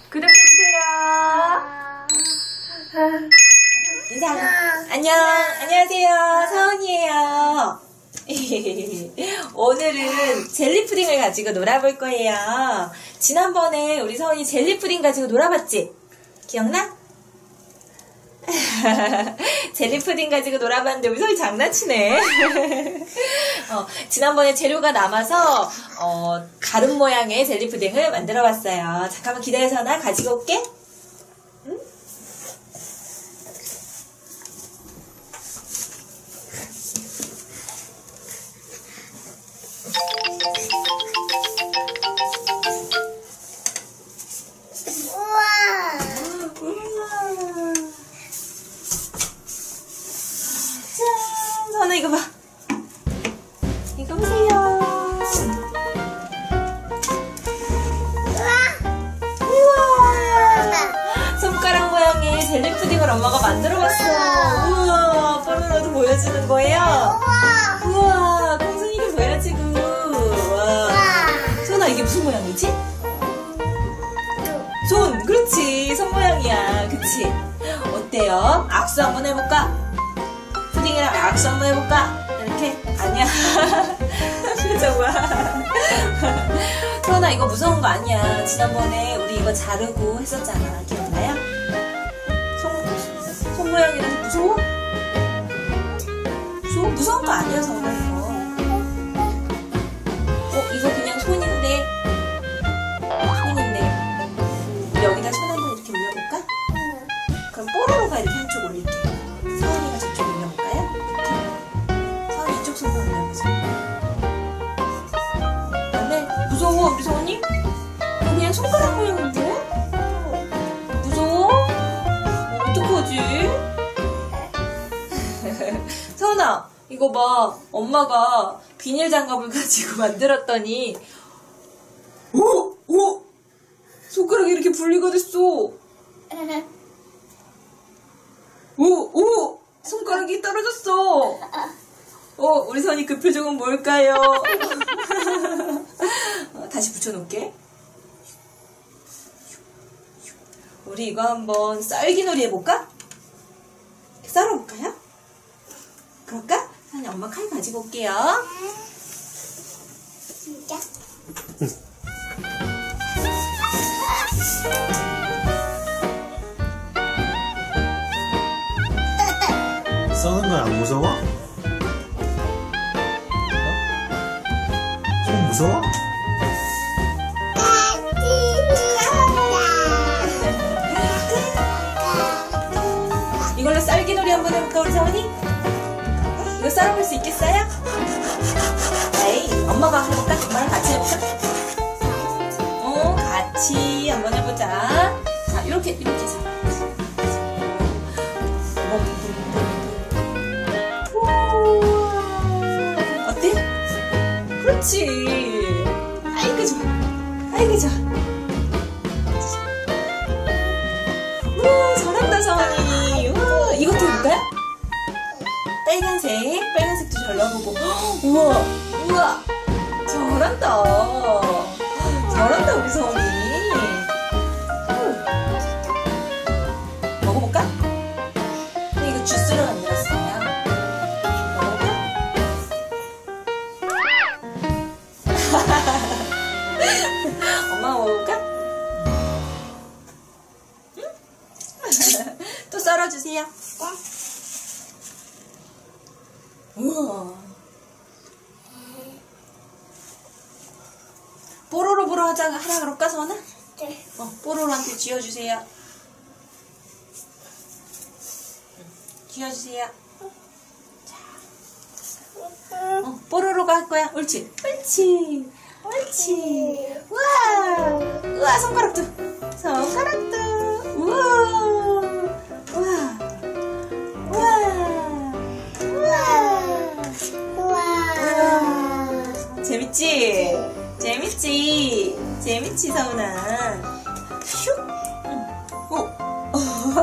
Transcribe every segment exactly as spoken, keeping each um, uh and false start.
구독해주세요. 인사. 안녕. 안녕하세요. 서은이에요. 오늘은 젤리 푸딩을 가지고 놀아볼 거예요. 지난번에 우리 서은이 젤리 푸딩 가지고 놀아봤지? 기억나? 젤리 푸딩 가지고 놀아봤는데 우리 서은이 장난치네. 어, 지난번에 재료가 남아서 어, 가름 모양의 젤리 푸딩을 만들어 봤어요. 잠깐만 기다려서 나 가지고 올게. 응? 선아 이거 봐. 이거 보세요. 우와. 손가락 모양의 젤리 푸딩을 엄마가 만들어봤어. 우와. 뽀로로도 보여주는 거예요. 우와. 콩순이도 보여주고. 우와. 선아 이게 무슨 모양이지? 손. 그렇지. 손 모양이야. 그치? 어때요? 악수 한번 해볼까? 푸딩이랑 악수 한번 해볼까? 이렇게? 아니야. 표정 봐. 서은아 이거 무서운 거 아니야. 지난번에 우리 이거 자르고 했었잖아. 기억나요? 손, 손 모양이라서 무서워? 무서워? 무서운 거 아니야 서은아 이거. 어? 이거 그냥 손인데 손인데 우리 여기다 손 한번 이렇게 올려볼까? 그럼 뽀로로가 이렇게 한쪽 올릴게. 서은이가 저쪽 올려볼까요? 서은이 이쪽 손 올려보세요. 네, 무서워 우리 서은이? 그냥 손가락 모양인데? 무서워? 어떡하지? 서은아 이거 봐. 엄마가 비닐 장갑을 가지고 만들었더니 오! 오! 손가락이 이렇게 분리가 됐어. 오! 오! 손가락이 떨어졌어. 어, 우리 선이 그 표정은 뭘까요? 어, 다시 붙여놓을게. 우리 이거 한번 썰기놀이 해볼까? 썰어볼까요? 그럴까? 선이 엄마 칼 가지고 올게요. 진짜? 써는 건 안 무서워? 어? 좀 무서워? 이걸로 썰기놀이 한번 해볼까 우리 서은이? 이거 썰어볼 수 있겠어요? 에이 엄마가 해볼까? 엄마랑 같이 해볼까? 어 같이 한번 해보자. 자 이렇게 이렇게 해서 어때? 그렇지. 아이고 좋아. 아이고 좋아. 우와 잘한다 서은이. 우와 이것도 해볼까요? 빨간색 빨간색도 잘 나보고. 우와 우와 잘한다. 잘한다 우리 서은이. 먹어볼까? 근데 이거 주스로 만들었어요. 엄마 먹어볼까? 응? 또 썰어주세요. 우와. 뽀로로 보러 하자, 하라 그럴까, 서은아? 네. 어, 뽀로로한테 쥐어주세요. 쥐어주세요. 자. 어, 뽀로로가 할 거야. 옳지? 옳지. 옳지. 우와. 우와, 손가락도. 손가락도. 우와. 우와. 우와. 우와. 우와. 재밌지? 재밌지? 재밌지, 서은아? 슉. 응. 오.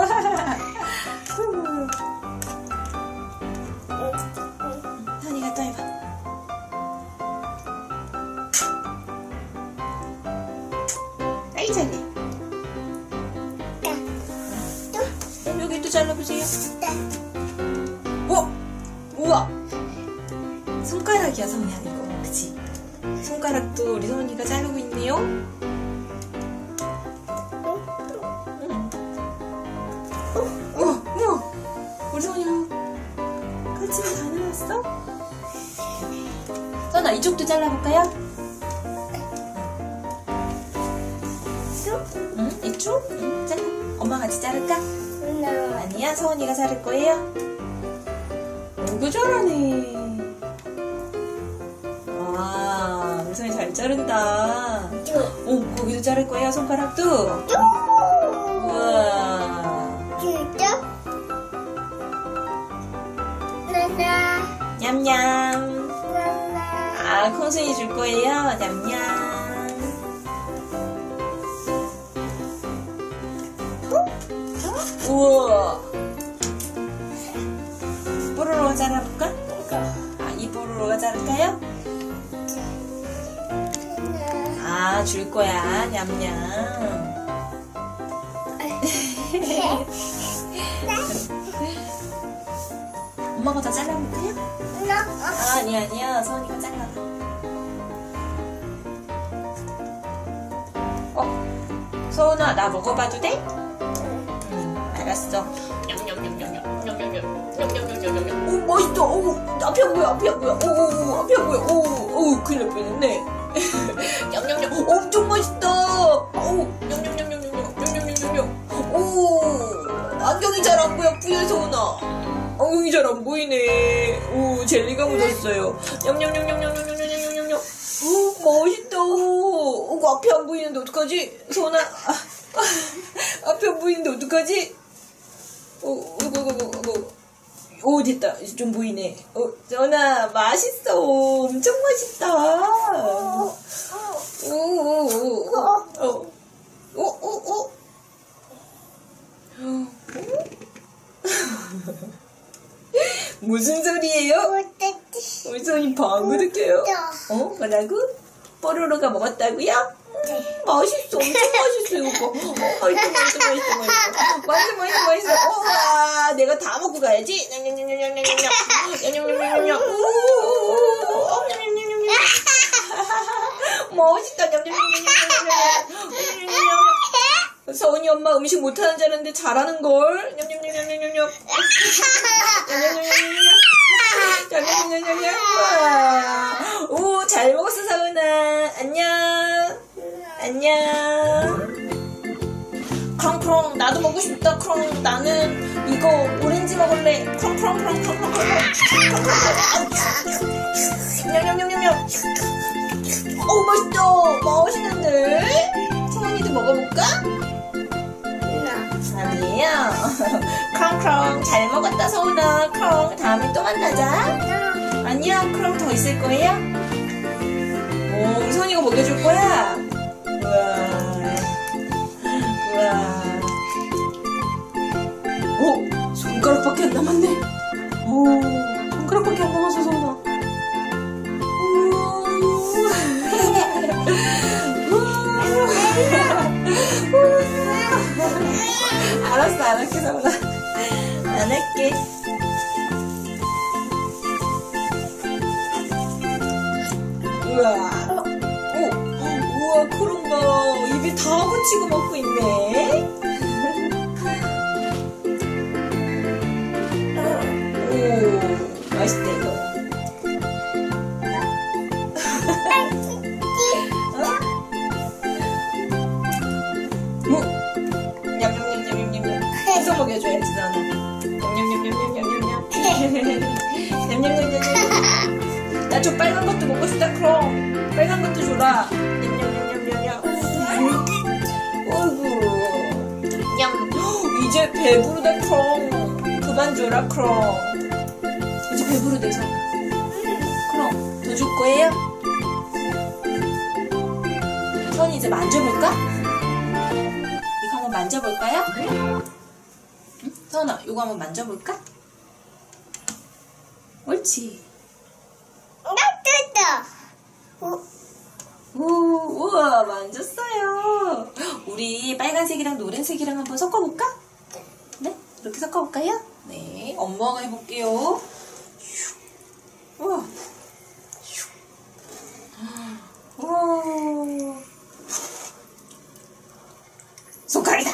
서은이가 또 해봐. 빨리 잘해. 이쪽도 잘라보세요. 어? 우와! 손가락이야, 성이야, 이거. 그치? 손가락도 우리 성은이가 자르고 있네요. 응. 우와, 우와! 우리 성은이가 칼집을 다 나왔어? 선아, 이쪽도 잘라볼까요? 응? 이쪽? 응, 잘라. 엄마 같이 자를까? 아니야, 서은이가 자를 거예요. 어이구, 잘하네. 와, 우리 서은이 잘 자른다. 어, 거기도 자를 거예요, 손가락도? 우와. 진짜? 나나. 냠냠. 나나. 아, 콩순이 줄 거예요, 냠냠. 우와. 뽀로로가 잘라볼까? 아, 이 뽀로로가 자를까요? 아, 줄 거야, 냠냠. 엄마가 더 잘라볼까요? 아, 아니야, 아니야. 서은이가 잘라봐. 어? 서은아, 나 먹어봐도 돼? 응, 알았어. 오, 맛있다. 오, 앞이 안 보여, 앞이 안 보여. 오, 오, 오, 앞이 안 보여. 오, 오, 큰일 날 뻔했네. 냠냠냠. 엄청 맛있다. 오, 냠냠냠냠냠냠냠냠냠. 오, 안경이 잘 안 보여, 뿌여, 서은아. 안경이 잘 안 보이네. 오, 젤리가 묻었어요. 냠냠냠냠냠냠냠냠냠냠. 오, 맛있다. 오, 앞이 안 보이는데 어떡하지? 서은아, 아, 앞이 안 보이는데 어떡하지? 오, 이거, 이거, 이거, 이거. 오, 됐다. 이제 좀 보이네. 어, 전아, 맛있어. 엄청 맛있다. 오, 오, 오, 오, 오, 오, 오. 무슨 소리예요? 우리 손이 방구 느껴요? 어? 뭐라고? 뽀로로가 먹었다고요? 음, 맛있어. 엄청 맛있어, 이거. 어, 맛있어, 맛있어, 맛있어, 맛있어. 맛있어, 맛있어, 맛있어. 어, 와, 내가 다 먹고 가야지. 냠냠냠냠냠냠냠. 냠냠냠냠냠냠. 오, 냠냠냠냠냠. 멋있다. 냠냠냠냠냠냠. 서은이 엄마 음식 못하는 줄 알았는데 잘하는걸. 냠냠냠냠냠냠. 냠냠냠냠냠. 오, 잘 먹었어, 서은아. 안녕. 안녕. 크롱크롱, 나도 먹고 싶다. 크롱, 나는 이거 오렌지 먹을래. 크롱크롱크롱, 크롱크롱크롱. 냠냠냠냠냠. 오, 맛있다. 맛있는데? 서은이도 먹어볼까? 아니에요. 크롱크롱, 잘 먹었다, 서은아. 크롱, 다음에 또 만나자. 아니야, 크롱 더 있을 거예요? 오, 우리 서은이가 먹여줄 거야? 우와. 우와. 오, 손가락밖에 안 남았네. 오, 손가락밖에 안 남았어, 서은아. 알았어, 안 할게, 서은아. 안 할게. 우와. 오, 우와, 크롱가 입에 다 붙이고 먹고 있네. 오, 맛있다, 이거. 어? 냠냠냠냠냠냠. 해서 먹여줘야지, 나는. 냠냠냠냠냠냠냠. 냠냠냠냠냠. 나 저 빨간 것도 먹고 싶다, 크롱. 빨간 것도 줘라. 냠냠냠냠냠냠. 어이구. 냠. 이제 배부르다, 크롱. 그만 줘라, 크롱. 이제 배부르대서. 크롱, 더 줄 거예요? 선 이제 만져볼까? 이거 한번 만져볼까요? 응? 선아, 이거 한번 만져볼까? 옳지. 오, 우와, 만졌어요. 우리 빨간색이랑 노란색이랑 한번 섞어볼까? 네? 이렇게 섞어볼까요? 네, 엄마가 해볼게요. 우와. 우와. 손가락이다.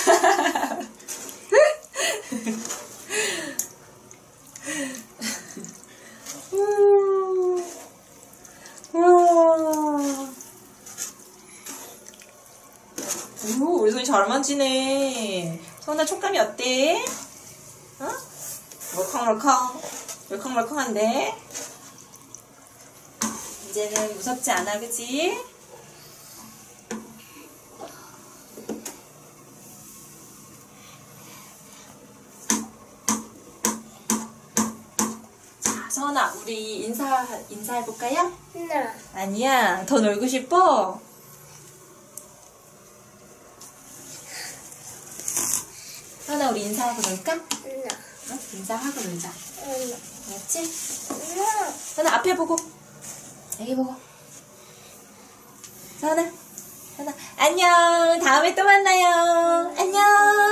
우와. 오, 우리 손이 잘 만지네. 손아 촉감이 어때? 어? 멀컹멀컹. 멀컹멀컹한데? 이제는 무섭지 않아, 그치? 자, 서원아, 우리 인사, 인사해볼까요? 나. 아니야, 더 놀고 싶어? 서원아, 우리 인사하고 놀까? 나. 어? 인사하고 놀자. 나. 알았지? 나. 서원아, 앞에 보고. 여기 보고. 서원아, 서원아, 안녕. 다음에 또 만나요. 안녕.